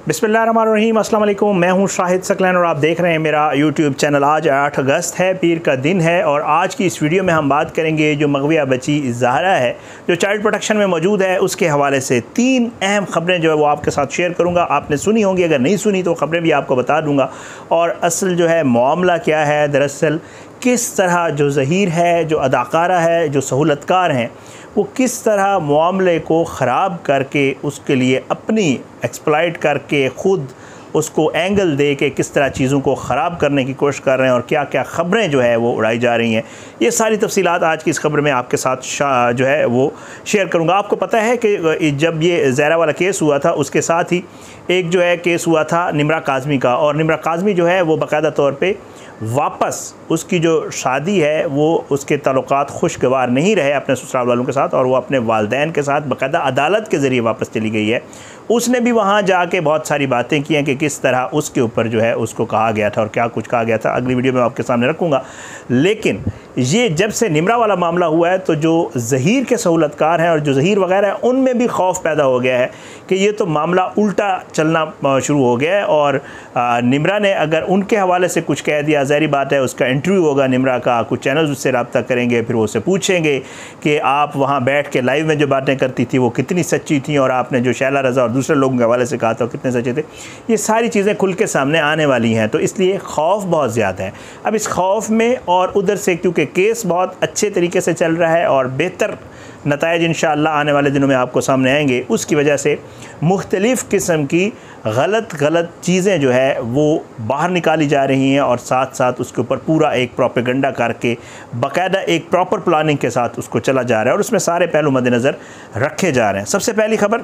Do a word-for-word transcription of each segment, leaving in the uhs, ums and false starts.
बिस्मिल्लाहिर्रहमानिर्रहीम, अस्सलाम वालेकुम। मैं हूं शाहिद सकलैन और आप देख रहे हैं मेरा यूट्यूब चैनल। आज आठ अगस्त है, पीर का दिन है और आज की इस वीडियो में हम बात करेंगे जो मग़विया बच्ची ज़हरा है जो चाइल्ड प्रोटेक्शन में मौजूद है उसके हवाले से तीन अहम ख़बरें जो है वो आपके साथ शेयर करूँगा। आपने सुनी होंगी, अगर नहीं सुनी तो ख़बरें भी आपको बता दूँगा। और असल जो है मामला क्या है, दरअसल किस तरह जो ज़हीर है, जो अदाकारा है, जो सहूलतकार हैं, वो किस तरह मामले को ख़राब करके उसके लिए अपनी एक्सप्लॉइट करके ख़ुद उसको एंगल दे के किस तरह चीज़ों को ख़राब करने की कोशिश कर रहे हैं और क्या क्या ख़बरें जो है वो उड़ाई जा रही हैं। ये सारी तफसीलात आज की इस खबर में आपके साथ जो है वो शेयर करूँगा। आपको पता है कि जब ये ज़हरा वाला केस हुआ था उसके साथ ही एक जो है केस हुआ था निम्रा काज़मी का, और निम्रा काज़मी जो है वो बाकायदा तौर पर वापस उसकी जो शादी है वो उसके ताल्लुकात खुशगवार नहीं रहे अपने ससुराल वालों के साथ, और वो अपने वालिदैन के साथ बाकायदा अदालत के ज़रिए वापस चली गई है। उसने भी वहाँ जाके बहुत सारी बातें की हैं कि किस तरह उसके ऊपर जो है उसको कहा गया था और क्या कुछ कहा गया था, अगली वीडियो में आपके सामने रखूँगा। लेकिन ये जब से निम्रा वाला मामला हुआ है तो जो ज़हीर के सहूलतकार हैं और जो ज़हीर वगैरह हैं उनमें भी खौफ पैदा हो गया है कि ये तो मामला उल्टा चलना शुरू हो गया है। और निम्रा ने अगर उनके हवाले से कुछ कह दिया, ज़ाहिर बात है उसका इंटरव्यू होगा निम्रा का, कुछ चैनल्स उससे रब्ता करेंगे, फिर वो उससे पूछेंगे कि आप वहाँ बैठ के लाइव में जो बातें करती थी वो कितनी सच्ची थी और आपने जो शैला रज़ा और दूसरे लोगों के हवाले से कहा था कितने सच्चे थे। ये सारी चीज़ें खुल के सामने आने वाली हैं, तो इसलिए खौफ बहुत ज़्यादा है। अब इस खौफ में और उधर से क्योंकि केस बहुत अच्छे तरीके से चल रहा है और बेहतर नताइज इंशाअल्लाह आने वाले दिनों में आपको सामने आएंगे, उसकी वजह से मुख्तलिफ़ किस्म की गलत गलत चीज़ें जो है वो बाहर निकाली जा रही हैं और साथ साथ उसके ऊपर पूरा एक प्रोपेगेंडा करके बाकायदा एक प्रॉपर प्लानिंग के साथ उसको चला जा रहा है और उसमें सारे पहलू मद्देनज़र रखे जा रहे हैं। सबसे पहली खबर,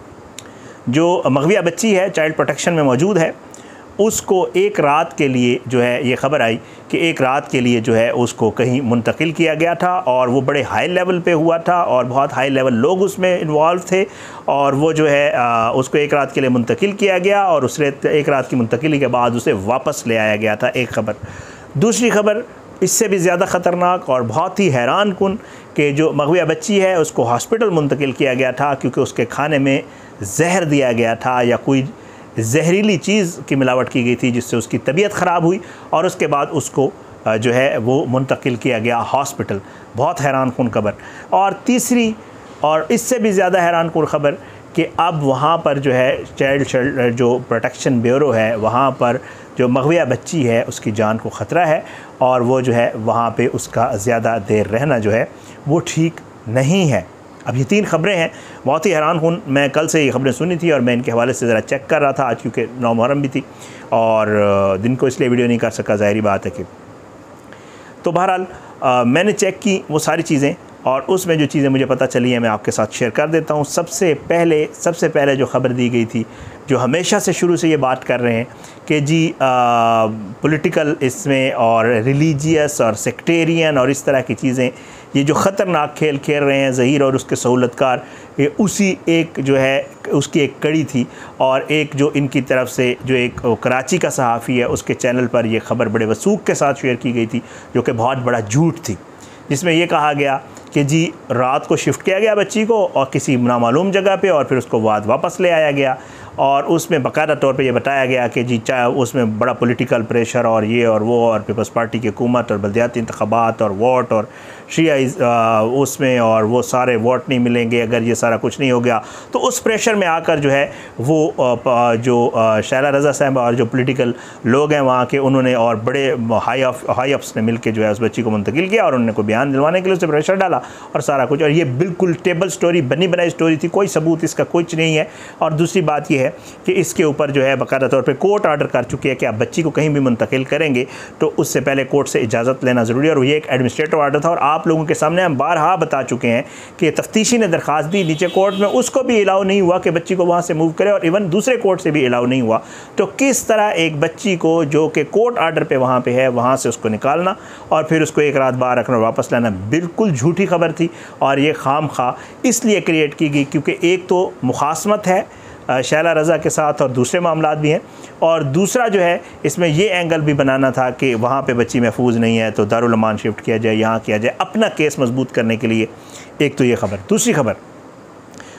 जो मग़विया बच्ची है चाइल्ड प्रोटेक्शन में मौजूद है, उसको एक रात के लिए जो है ये ख़बर आई कि एक रात के लिए जो है उसको कहीं मुंतकिल किया गया था और वो बड़े हाई लेवल पे हुआ था और बहुत हाई लेवल लोग उसमें इन्वॉल्व थे और वो जो है आ, उसको एक रात के लिए मुंतकिल किया गया और उस एक रात की मुंतकिली के बाद उसे वापस ले आया गया था। एक ख़बर। दूसरी ख़बर इससे भी ज़्यादा ख़तरनाक और बहुत ही हैरान कुन कि जो मग़विया बच्ची है उसको हॉस्पिटल मुंतकिल किया गया था क्योंकि उसके खाने में जहर दिया गया था या कोई जहरीली चीज़ की मिलावट की गई थी जिससे उसकी तबीयत ख़राब हुई और उसके बाद उसको जो है वो मुंतकिल किया गया हॉस्पिटल। बहुत हैरान कुन खबर। और तीसरी और इससे भी ज़्यादा हैरान कुन खबर कि अब वहाँ पर जो है चाइल्ड जो प्रोटेक्शन ब्यूरो है वहाँ पर जो मग़विया बच्ची है उसकी जान को ख़तरा है और वो जो है वहाँ पे उसका ज़्यादा देर रहना जो है वो ठीक नहीं है। अब ये तीन ख़बरें हैं, बहुत ही हैरान हूँ। मैं कल से ये ख़बरें सुनी थी और मैं इनके हवाले से ज़रा चेक कर रहा था आज, क्योंकि नौ मुहर्रम भी थी और दिन को इसलिए वीडियो नहीं कर सका, ज़ाहिरी बात है कि। तो बहरहाल मैंने चेक की वो सारी चीज़ें और उसमें जो चीज़ें मुझे पता चली हैं मैं आपके साथ शेयर कर देता हूँ। सबसे पहले सबसे पहले जो ख़बर दी गई थी, जो हमेशा से शुरू से ये बात कर रहे हैं कि जी पॉलिटिकल इसमें और रिलीजियस और सेक्टेरियन और इस तरह की चीज़ें, ये जो ख़तरनाक खेल खेल रहे हैं ज़हीर और उसके सहूलतकार, ये उसी एक जो है उसकी एक कड़ी थी। और एक जो इनकी तरफ से जो एक कराची का सहाफ़ी है उसके चैनल पर यह ख़बर बड़े वसूख के साथ शेयर की गई थी जो कि बहुत बड़ा झूठ थी, जिसमें यह कहा गया कि जी रात को शिफ्ट किया गया बच्ची को और किसी नामालूम जगह पे और फिर उसको बाद वापस ले आया गया और उसमें बाकायदा तौर पे ये बताया गया कि जी चाहे उसमें बड़ा पॉलिटिकल प्रेशर और ये और वो और पीपल्स पार्टी की हुकूमत और बल्दियाती इंतखाबात और वोट और शिया उसमें और वो सारे वोट नहीं मिलेंगे अगर ये सारा कुछ नहीं हो गया। तो उस प्रेशर में आकर जो है वो जो शैला रज़ा साहब और जो पॉलिटिकल लोग हैं वहाँ के, उन्होंने और बड़े हाई ऑफ हाई अप्स ने मिल के जो है उस बच्ची को मुंतकिल किया और उन्होंने को बयान दिलवाने के लिए उसे प्रेशर डाला और सारा कुछ। और ये बिल्कुल टेबल स्टोरी, बनी बनाई स्टोरी थी, कोई सबूत इसका कुछ नहीं है। और दूसरी बात यह है कि इसके ऊपर जो है बाकायदा तौर पे कोर्ट ऑर्डर कर चुकी है कि आप बच्ची को कहीं भी मुंतकिल करेंगे तो उससे पहले कोर्ट से इजाज़त लेना ज़रूरी है। और ये एक एडमिनिस्ट्रेटिव ऑर्डर था और आप लोगों के सामने हम बारहा बता चुके हैं कि तफ्तीशी ने दरख्वास्त दी नीचे कोर्ट में, उसको भी अलाउ नहीं हुआ कि बच्ची को वहाँ से मूव करे और इवन दूसरे कोर्ट से भी अलाउ नहीं हुआ। तो किस तरह एक बच्ची को जो कि कोर्ट ऑर्डर पर वहाँ पर है वहाँ से उसको निकालना और फिर उसको एक रात बाहर रखना और वापस लाना, बिल्कुल झूठी खबर थी। और ये खाम खा इसलिए क्रिएट की गई क्योंकि एक तो मुखासमत है शैला रज़ा के साथ और दूसरे मामलात भी हैं, और दूसरा जो है इसमें ये एंगल भी बनाना था कि वहाँ पे बच्ची महफूज नहीं है तो दारुल अमान शिफ्ट किया जाए, यहाँ किया जाए, अपना केस मजबूत करने के लिए। एक तो ये ख़बर। दूसरी खबर,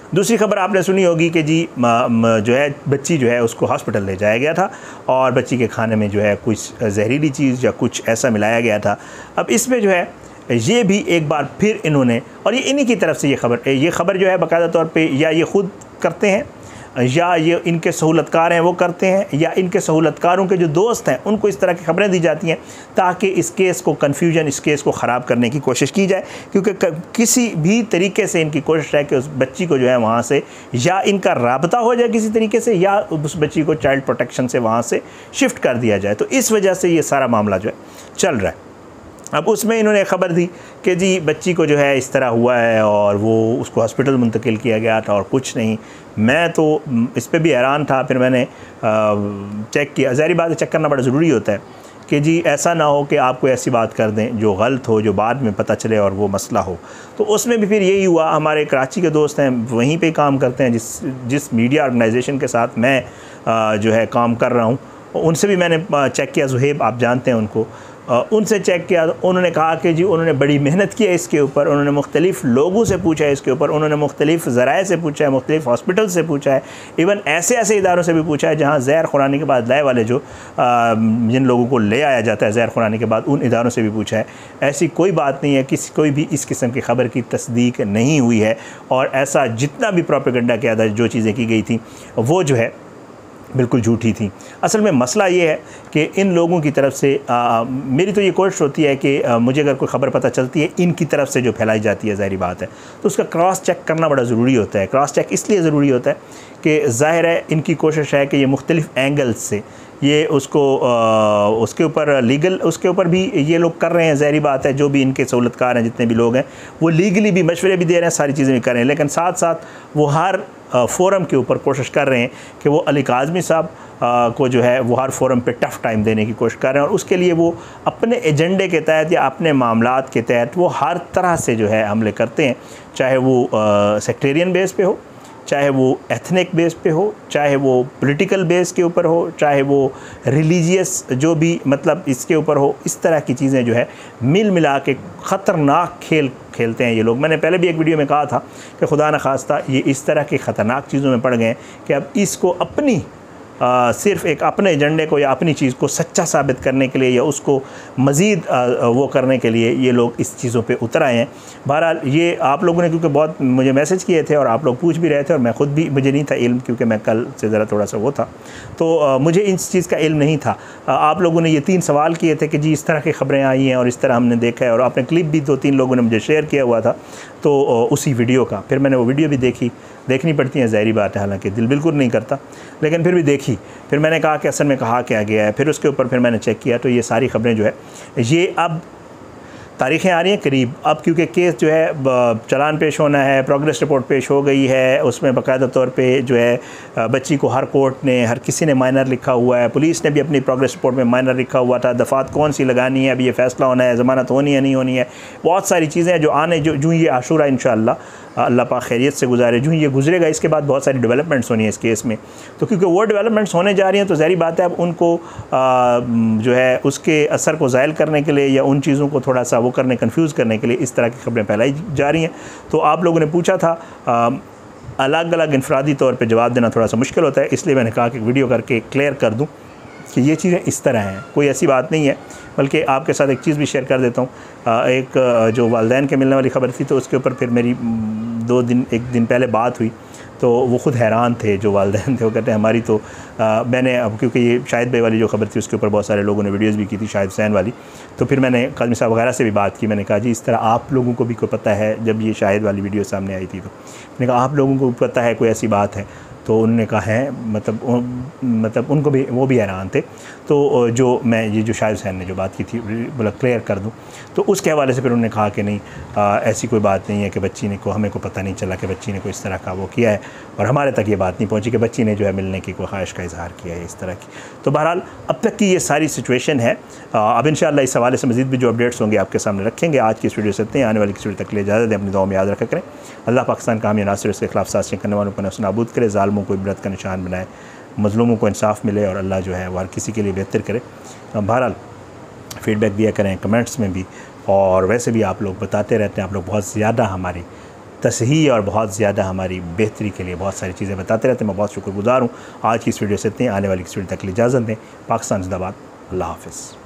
दूसरी खबर आपने सुनी होगी कि जी म, म, जो है बच्ची जो है उसको हॉस्पिटल ले जाया गया था और बच्ची के खाने में जो है कुछ जहरीली चीज़ या कुछ ऐसा मिलाया गया था। अब इसमें जो है ये भी एक बार फिर इन्होंने, और ये इन्हीं की तरफ से ये खबर ये खबर जो है बाकायदा तौर पे या ये ख़ुद करते हैं या ये इनके सहूलतकार हैं वो करते हैं या इनके सहूलतकारों के जो दोस्त हैं उनको इस तरह की खबरें दी जाती हैं ताकि इस केस को कन्फ्यूजन, इस केस को ख़राब करने की कोशिश की जाए, क्योंकि किसी भी तरीके से इनकी कोशिश है कि उस बच्ची को जो है वहाँ से या इनका राबता हो जाए किसी तरीके से या उस बच्ची को चाइल्ड प्रोटेक्शन से वहाँ से शिफ्ट कर दिया जाए। तो इस वजह से ये सारा मामला जो है चल रहा है। अब उसमें इन्होंने खबर दी कि जी बच्ची को जो है इस तरह हुआ है और वो उसको हॉस्पिटल मुंतकिल किया गया था और कुछ नहीं। मैं तो इस पे भी हैरान था। फिर मैंने चेक किया, ज़ाहिर बात है चेक करना बड़ा ज़रूरी होता है कि जी ऐसा ना हो कि आप कोई ऐसी बात कर दें जो गलत हो, जो बाद में पता चले और वो मसला हो। तो उसमें भी फिर यही हुआ। हमारे कराची के दोस्त हैं, वहीं पे काम करते हैं जिस जिस मीडिया ऑर्गेनाइजेशन के साथ मैं जो है काम कर रहा हूँ, उनसे भी मैंने चेक किया। ज़ुहैब आप जानते हैं उनको, उनसे चेक किया। तो उन्होंने कहा कि जी उन्होंने बड़ी मेहनत की है इसके ऊपर, उन्होंने मुख्तलिफ़ लोगों से पूछा है इसके ऊपर, उन्होंने मुख्तलिफ़ ज़राए से पूछा है, मुख्तलिफ़ हॉस्पिटल से पूछा है, इवन ऐसे ऐसे इदारों से भी पूछा है जहाँ ज़हर खुरानी के बाद लाए वाले जो जिन लोगों को ले आया जाता है ज़हर खुरानी के बाद, उन इदारों से भी पूछा है। ऐसी कोई बात नहीं है, किसी कोई भी इस किस्म की ख़बर की तस्दीक नहीं हुई है और ऐसा जितना भी प्रोपेगेंडा किया था, जो चीज़ें की गई थी वो जो है बिल्कुल झूठी थी। असल में मसला ये है कि इन लोगों की तरफ से आ, मेरी तो ये कोशिश होती है कि आ, मुझे अगर कोई ख़बर पता चलती है इनकी तरफ से जो फैलाई जाती है, ज़ाहिर बात है तो उसका क्रॉस चेक करना बड़ा ज़रूरी होता है। क्रॉस चेक इसलिए ज़रूरी होता है कि ज़ाहिर है इनकी कोशिश है कि ये मुख्तलिफ़ एंगल्स से ये उसको आ, उसके ऊपर लीगल उसके ऊपर भी ये लोग कर रहे हैं। ज़ाहिर बात है जो भी इनके सहूलतकार हैं, जितने भी लोग हैं, वो लीगली भी मशवरे भी दे रहे हैं, सारी चीज़ें भी कर रहे हैं, लेकिन साथ साथ वो हर फ़ोरम के ऊपर कोशिश कर रहे हैं कि वो अली काज़मी साहब को जो है वो हर फोरम पे टफ़ टाइम देने की कोशिश कर रहे हैं और उसके लिए वो अपने एजेंडे के तहत या अपने मामलात के तहत वो हर तरह से जो है हमले करते हैं, चाहे वो सेक्टेरियन बेस पे हो, चाहे वो एथनिक बेस पे हो, चाहे वो पॉलिटिकल बेस के ऊपर हो, चाहे वो रिलीजियस जो भी मतलब इसके ऊपर हो। इस तरह की चीज़ें जो है मिल मिला के ख़तरनाक खेल खेलते हैं ये लोग। मैंने पहले भी एक वीडियो में कहा था कि खुदा न खास्ता ये इस तरह की ख़तरनाक चीज़ों में पड़ गए हैं कि अब इसको अपनी आ, सिर्फ़ एक अपने एजेंडे को या अपनी चीज़ को सच्चा साबित करने के लिए या उसको मज़ीद वो करने के लिए ये लोग इस चीज़ों पे उतर आए हैं। बहरहाल ये आप लोगों ने क्योंकि बहुत मुझे मैसेज किए थे और आप लोग पूछ भी रहे थे और मैं ख़ुद भी, मुझे नहीं था इल्म क्योंकि मैं कल से ज़रा थोड़ा सा वो था, तो आ, मुझे इस चीज़ का इल्म नहीं था। आ, आप लोगों ने ये तीन सवाल किए थे कि जी इस तरह की ख़बरें आई हैं और इस तरह हमने देखा है, और आपने क्लिप भी दो तीन लोगों ने मुझे शेयर किया हुआ था तो उसी वीडियो का। फिर मैंने वो वीडियो भी देखी, देखनी पड़ती है ज़ाहिर बात है, हालांकि दिल बिल्कुल नहीं करता, लेकिन फिर भी देखी। फिर मैंने कहा कि असल में कहा क्या गया है, फिर उसके ऊपर फिर मैंने चेक किया तो ये सारी ख़बरें जो है ये अब तारीखें आ रही हैं करीब। अब क्योंकि केस जो है चलान पेश होना है, प्रोग्रेस रिपोर्ट पेश हो गई है, उसमें बाकायदा तौर पे जो है बच्ची को हर कोर्ट ने, हर किसी ने माइनर लिखा हुआ है, पुलिस ने भी अपनी प्रोग्रेस रिपोर्ट में माइनर लिखा हुआ था, दफ़ात कौन सी लगानी है, अभी ये फ़ैसला होना है, ज़मानत होनी है नहीं होनी है, बहुत सारी चीज़ें हैं जो आने जो जो ये आशूरा इंशाअल्लाह अल्लाह पाक खैरियत से गुजारे, जो ये गुजरेगा इसके बाद बहुत सारी डेवलपमेंट्स होनी है इस केस में। तो क्योंकि वो डेवलपमेंट्स होने जा रही हैं तो ज़ाहिर बात है अब उनको आ, जो है उसके असर को ज़ायल करने के लिए या उन चीज़ों को थोड़ा सा वो करने कंफ्यूज करने के लिए इस तरह की खबरें फैलाई जा रही हैं। तो आप लोगों ने पूछा था, आ, अलग अलग इंफरादी तौर पे जवाब देना थोड़ा सा मुश्किल होता है, इसलिए मैंने कहा कि वीडियो करके क्लियर कर दूँ कि ये चीज़ें इस तरह हैं, कोई ऐसी बात नहीं है। बल्कि आपके साथ एक चीज़ भी शेयर कर देता हूँ, एक जो वालिदैन के मिलने वाली ख़बर थी तो उसके ऊपर फिर मेरी दो दिन एक दिन पहले बात हुई तो वो ख़ुद हैरान थे जो वालिदैन थे। वो कहते हैं हमारी तो आ, मैंने अब क्योंकि ये शाहिद भाई वाली जो खबर थी उसके ऊपर बहुत सारे लोगों ने वीडियोज़ भी की थी, शाहिद हुसैन वाली, तो फिर मैंने काज़मी साहब वगैरह से भी बात की। मैंने कहा जी इस तरह आप लोगों को भी कोई पता है, जब ये शाहिद वाली वीडियो सामने आई थी तो मैंने कहा आप लोगों को भी पता है कोई ऐसी बात है, तो उन्होंने कहा है मतलब मतलब उनको भी वो भी हैरान थे। तो जो मैं ये जो शाहिद हुसैन ने जो बात की थी बोला क्लियर कर दूं, तो उसके हवाले से फिर उन्होंने कहा कि नहीं आ, ऐसी कोई बात नहीं है कि बच्ची ने को हमें को पता नहीं चला कि बच्ची ने कोई इस तरह का वो किया है, और हमारे तक ये बात नहीं पहुंची कि बच्ची ने जो है मिलने की कोई ख्वाहिश का इजहार किया है इस तरह की। तो बहरहाल अब तक की ये सारी सिचुएशन है। आ, अब इंशाअल्लाह इस हवाले से मज़ीद भी जो अपडेट्स होंगे आपके सामने रखेंगे। आज की इस वीडियो से इतने, आने वाली किसी वीडियो तक ले इजाज़त दें, अपनी दुआ में याद रखा करें। अल्लाह पाकिस्तान का हम या नासिर इसके खिलाफ साजिशें करने वालों को नफ्स नाबूद करे, ज़ालिमों को इबरत का निशान बनाए, मज़लूमों को इंसाफ मिले और अल्लाह जो है वो हर किसी के लिए बेहतर करे। बहरहाल फीडबैक दिया करें कमेंट्स में भी, और वैसे भी आप लोग बताते रहते हैं, आप लोग बहुत ज़्यादा हमारी तसहीह और बहुत ज़्यादा हमारी बेहतरी के लिए बहुत सारी चीज़ें बताते रहते हैं। मैं बहुत शुक्रगुज़ार हूँ। आज की इस वीडियो से इतने, आने वाली इस वीडियो तक के लिए इजाज़त दें। पाकिस्तान जिंदाबाद। अल्लाह हाफ़िज़।